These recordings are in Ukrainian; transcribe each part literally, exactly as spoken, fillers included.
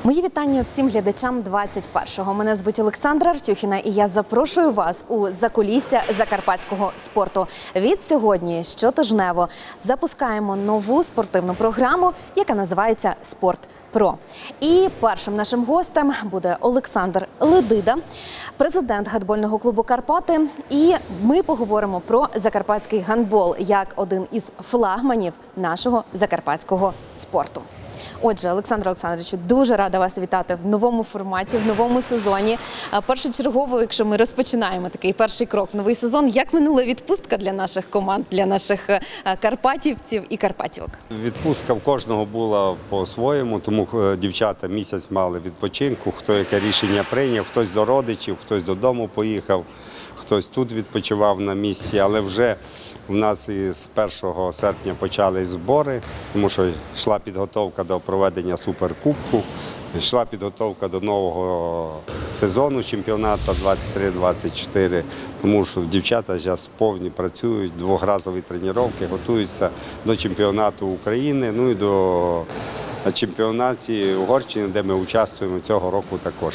Мої вітання всім глядачам двадцять першого. Мене звуть Олександра Артюхіна і я запрошую вас у закулісся закарпатського спорту. Від сьогодні щотижнево запускаємо нову спортивну програму, яка називається «Спорт Про». І першим нашим гостем буде Олександр Ледида, президент гандбольного клубу «Карпати». І ми поговоримо про закарпатський гандбол як один із флагманів нашого закарпатського спорту. Отже, Олександр Олександровичу, дуже рада вас вітати в новому форматі, в новому сезоні. Першочергово, якщо ми розпочинаємо такий перший крок в новий сезон, як минула відпустка для наших команд, для наших карпатівців і карпатівок? Відпустка в кожного була по-своєму, тому дівчата місяць мали відпочинку, хто яке рішення прийняв, хтось до родичів, хтось додому поїхав, хтось тут відпочивав на місці, але вже у нас із першого серпня почались збори, тому що йшла підготовка до проведення суперкубку, йшла підготовка до нового сезону чемпіонату двадцять три двадцять чотири, тому що дівчата зараз повні працюють, двохразові тренування, готуються до чемпіонату України, ну і до чемпіонаті Угорщини, де ми участвуємо цього року також.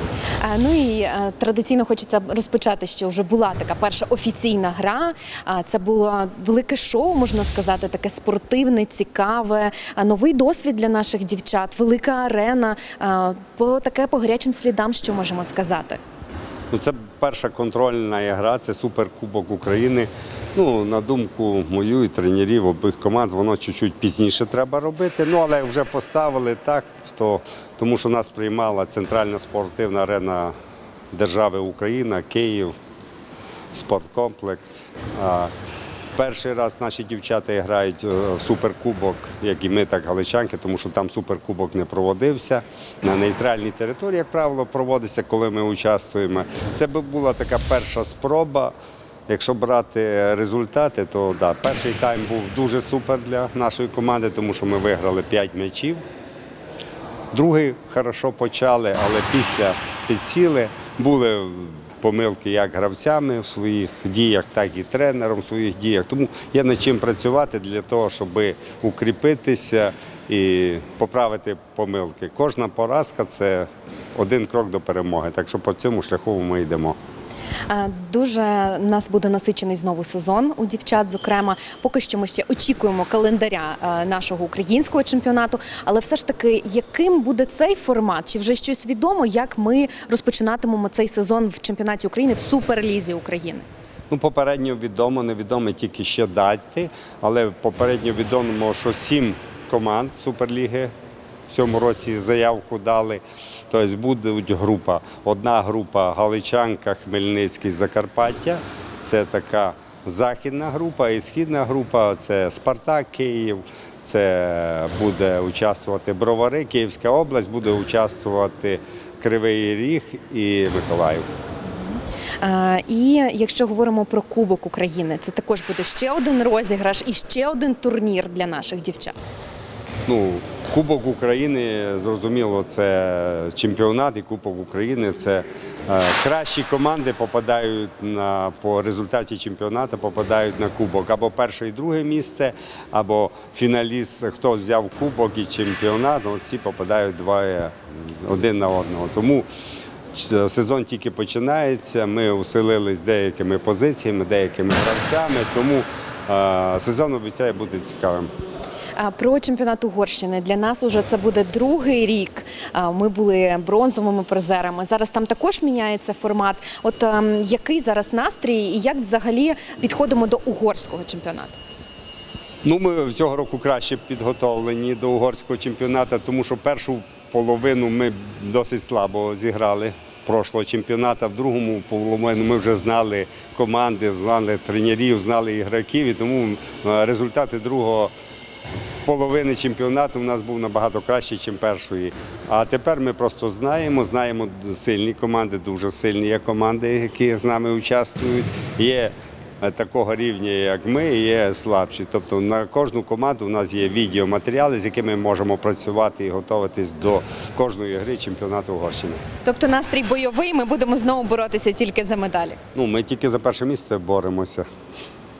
Ну і традиційно хочеться розпочати, що вже була така перша офіційна гра. Це було велике шоу, можна сказати, таке спортивне, цікаве, новий досвід для наших дівчат, велика арена. По таке по гарячим слідам, що можемо сказати? Ну, це перша контрольна гра, це суперкубок України. Ну, на думку мою і тренерів обох команд, воно чуть-чуть пізніше треба робити. Ну, але вже поставили так, то, тому що нас приймала центральна спортивна арена держави Україна, Київ, спорткомплекс. А перший раз наші дівчата грають в суперкубок, як і ми, так галичанки, тому що там суперкубок не проводився. На нейтральній території, як правило, проводиться, коли ми участвуємо. Це би була така перша спроба. Якщо брати результати, то да, перший тайм був дуже супер для нашої команди, тому що ми виграли п'ять м'ячів. Другий хорошо почали, але після підсіли. Були помилки як гравцями в своїх діях, так і тренером в своїх діях. Тому є над чим працювати для того, щоб укріпитися і поправити помилки. Кожна поразка – це один крок до перемоги, так що по цьому шляху ми йдемо. Дуже у нас буде насичений знову сезон у дівчат, зокрема. Поки що ми ще очікуємо календаря нашого українського чемпіонату, але все ж таки, яким буде цей формат? Чи вже щось відомо, як ми розпочинатимемо цей сезон в чемпіонаті України, в Суперлізі України? Ну, попередньо відомо, невідомо тільки ще дати, але попередньо відомо, що сім команд Суперліги в цьому році заявку дали. Тобто буде група. Одна група Галичанка, Хмельницький, Закарпаття. Це така західна група, і східна група – це Спартак, Київ, це буде участвувати Бровари, Київська область, буде участвувати Кривий Ріг і Миколаїв. І якщо говоримо про Кубок України, це також буде ще один розіграш і ще один турнір для наших дівчат. Ну, Кубок України, зрозуміло, це чемпіонат, і Кубок України – це е, кращі команди попадають на, по результаті чемпіонату, попадають на Кубок. Або перше і друге місце, або фіналіст, хто взяв Кубок і чемпіонат, ці попадають два, один на одного. Тому сезон тільки починається, ми усилились деякими позиціями, деякими гравцями, тому е, сезон обіцяє бути цікавим. Про чемпіонат Угорщини. Для нас уже це буде другий рік. Ми були бронзовими призерами. Зараз там також міняється формат. От який зараз настрій і як взагалі підходимо до угорського чемпіонату? Ну, ми цього року краще підготовлені до угорського чемпіонату, тому що першу половину ми досить слабо зіграли прошлого чемпіонату. В другому половину ми вже знали команди, знали тренерів, знали ігроків, і тому результати другого половини чемпіонату у нас був набагато кращий, ніж першої. А тепер ми просто знаємо, знаємо сильні команди, дуже сильні є команди, які з нами участвують. Є такого рівня, як ми, є слабші. Тобто на кожну команду у нас є відеоматеріали, з якими ми можемо працювати і готуватись до кожної гри чемпіонату Угорщини. Тобто настрій бойовий, ми будемо знову боротися тільки за медалі? Ну, ми тільки за перше місце боремося.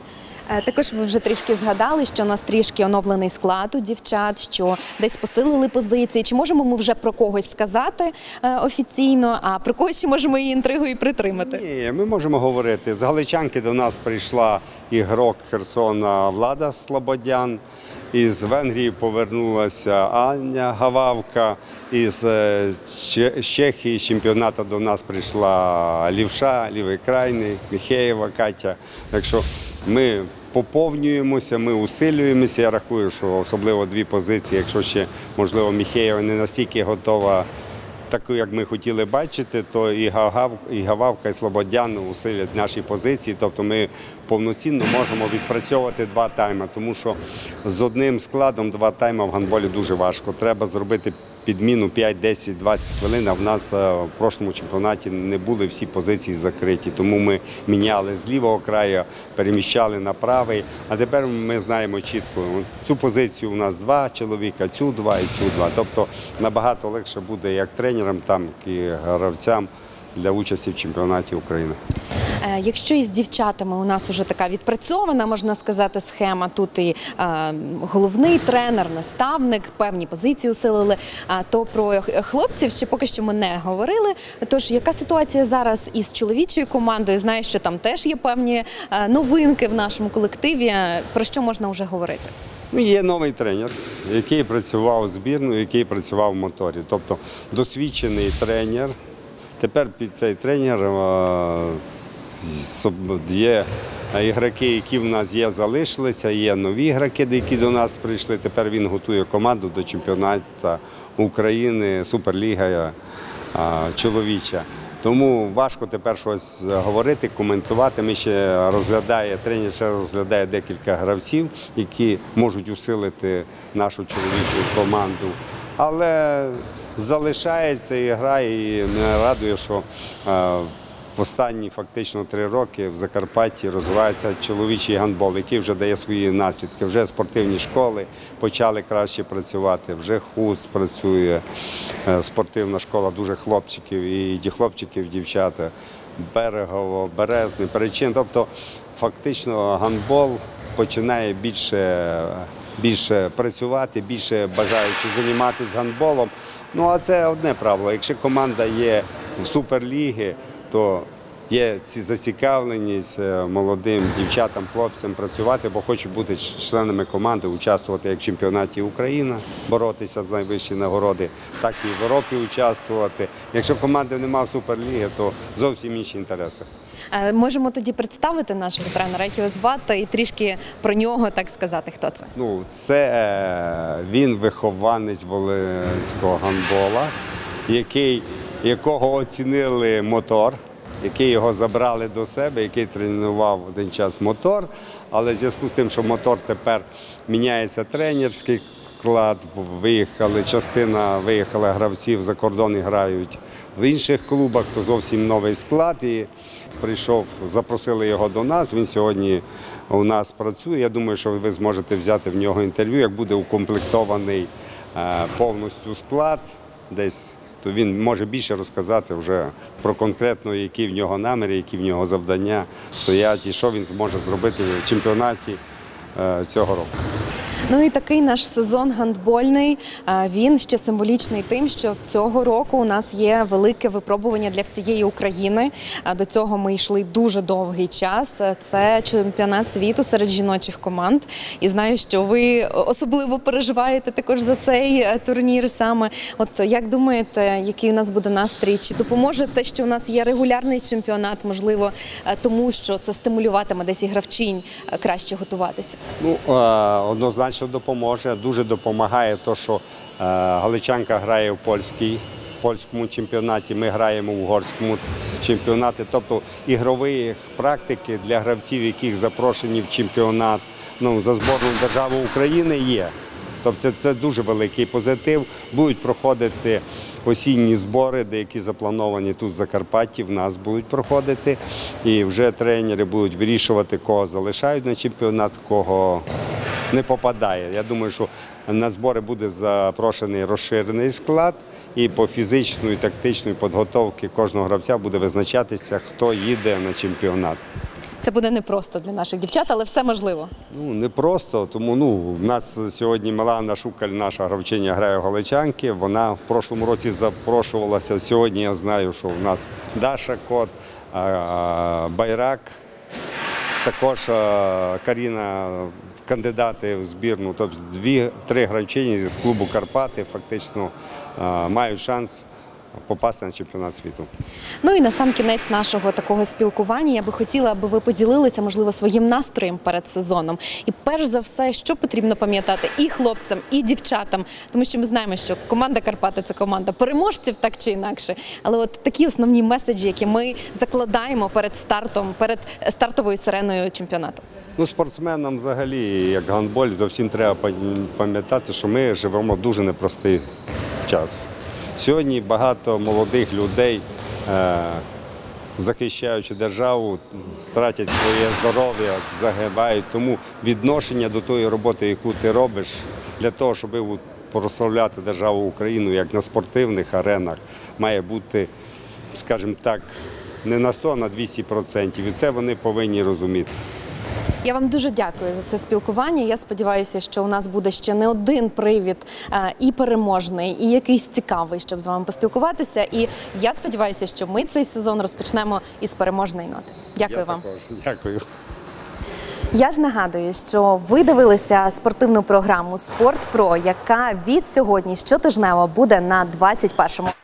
Е, Також ви вже трішки згадали, що у нас трішки оновлений склад у дівчат, що десь посилили позиції. Чи можемо ми вже про когось сказати е, офіційно, а про когось ще можемо її інтригою притримати? Ні, ми можемо говорити. З Галичанки до нас прийшла ігрок Херсона Влада Слободян. Із Венгрії повернулася Аня Гававка. Із е, Че- з Чехії з чемпіонату до нас прийшла Лівша, Лівий Крайний, Міхеєва Катя. Так що ми поповнюємося, ми усилюємося. Я рахую, що особливо дві позиції, якщо ще, можливо, Міхеєва не настільки готова, таку, як ми хотіли бачити, то і Гавав- і Гававка, і Слободян усилять наші позиції. Тобто ми повноцінно можемо відпрацьовувати два тайми, тому що з одним складом два тайми в гандболі дуже важко. Треба зробити підміну п'ять, десять, двадцять хвилин, а в нас е, в прошлому чемпіонаті не були всі позиції закриті. Тому ми міняли з лівого краю, переміщали на правий, а тепер ми знаємо чітко, цю позицію у нас два чоловіка, цю два і цю два. Тобто набагато легше буде як тренерам, там і гравцям для участі в чемпіонаті України. Е, Якщо із дівчатами у нас вже така відпрацьована, можна сказати, схема, тут і е, головний тренер, наставник, певні позиції усилили, а то про хлопців ще поки що ми не говорили. Тож, яка ситуація зараз із чоловічою командою? Знаю, що там теж є певні е, новинки в нашому колективі. Про що можна вже говорити? Ну, є новий тренер, який працював збірною, який працював в моторі. Тобто досвідчений тренер. Тепер під цей тренер е, с- є ігроки, які в нас є, залишилися, є нові ігроки, які до нас прийшли. Тепер він готує команду до чемпіонату України, Суперліга е, чоловіча. Тому важко тепер щось говорити, коментувати. Ми ще розглядає, тренер ще розглядає декілька гравців, які можуть усилити нашу чоловічу команду. Але залишається і грає, і мене радує, що е, в останні фактично три роки в Закарпатті розвивається чоловічий гандбол, який вже дає свої наслідки. Вже спортивні школи почали краще працювати, вже ХУС працює, е, спортивна школа, дуже хлопчиків, і ді хлопчиків, дівчата, Берегово, Березний, Перечин. Тобто фактично гандбол починає більше більше працювати, більше бажаючи займатися гандболом. Ну, а це одне правило. Якщо команда є в Суперлігі, то є ці зацікавленість молодим дівчатам, хлопцям працювати, бо хочуть бути членами команди, участвувати як в чемпіонаті України, боротися за найвищі нагороди, так і в Європі участвувати. Якщо команди немає в Суперлігі, то зовсім інші інтереси. Е, Можемо тоді представити нашого тренера, як його звати, і трішки про нього так сказати, хто це. Ну, це е, він вихованець волинського гандбола, який, якого оцінили мотор, який його забрали до себе, який тренував один час мотор, але в зв'язку з тим, що мотор тепер міняється тренерський склад, виїхали, частина виїхала гравців за кордон і грають в інших клубах, то зовсім новий склад. І прийшов, запросили його до нас, він сьогодні у нас працює. Я думаю, що ви зможете взяти в нього інтерв'ю, як буде укомплектований е, повністю склад десь, то він може більше розказати вже про конкретно, які в нього наміри, які в нього завдання стоять і що він зможе зробити в чемпіонаті е, цього року. Ну і такий наш сезон гандбольний, а, він ще символічний тим, що в цього року у нас є велике випробування для всієї України. А До цього ми йшли дуже довгий час. Це чемпіонат світу серед жіночих команд. І знаю, що ви особливо переживаєте також за цей е, турнір саме. От як думаєте, який у нас буде настрій? Чи допоможе те, що у нас є регулярний чемпіонат, можливо, е, тому що це стимулюватиме десь і гравчинь е, краще готуватися? Ну, е, однозначно допоможе. Дуже допомагає те, що е, Галичанка грає в польській, польському чемпіонаті, ми граємо в угорському чемпіонаті. Тобто ігрової практики для гравців, яких запрошені в чемпіонат, ну, за збірну державу України є. Тобто це, це дуже великий позитив. Будуть проходити осінні збори, деякі заплановані тут в Закарпатті, в нас будуть проходити. І вже тренери будуть вирішувати, кого залишають на чемпіонат, кого не попадає. Я думаю, що на збори буде запрошений розширений склад, і по фізичної, тактичної підготовці кожного гравця буде визначатися, хто їде на чемпіонат. Це буде непросто для наших дівчат, але все можливо. Ну, не просто, тому ну, в нас сьогодні Милана Шукаль, наша гравчиня, грає в Галичанки. Вона в прошлому році запрошувалася. Сьогодні я знаю, що в нас Даша Кот, а, Байрак, також а, Каріна, кандидати в збірну. Тобто дві-три гравчині з клубу Карпати фактично а, мають шанс попасти на чемпіонат світу. Ну і на сам кінець нашого такого спілкування я би хотіла, аби ви поділилися, можливо, своїм настроєм перед сезоном. І перш за все, що потрібно пам'ятати і хлопцям, і дівчатам, тому що ми знаємо, що команда Карпати – це команда переможців, так чи інакше. Але от такі основні меседжі, які ми закладаємо перед стартом, перед стартовою сиреною чемпіонату. Ну, спортсменам взагалі, як гандболі, то всім треба пам'ятати, що ми живемо в дуже непростий час. Сьогодні багато молодих людей, е, захищаючи державу, втратять своє здоров'я, загибають. Тому відношення до тої роботи, яку ти робиш, для того, щоб прославляти державу Україну як на спортивних аренах, має бути, скажімо так, не на сто, а на двісті відсотків. І це вони повинні розуміти. Я вам дуже дякую за це спілкування. Я сподіваюся, що у нас буде ще не один привід і переможний, і якийсь цікавий, щоб з вами поспілкуватися. І я сподіваюся, що ми цей сезон розпочнемо із переможної ноти. Дякую Я вам. також. Дякую. Я ж нагадую, що ви дивилися спортивну програму «Спорт Про», яка від сьогодні щотижнево буде на двадцять першому.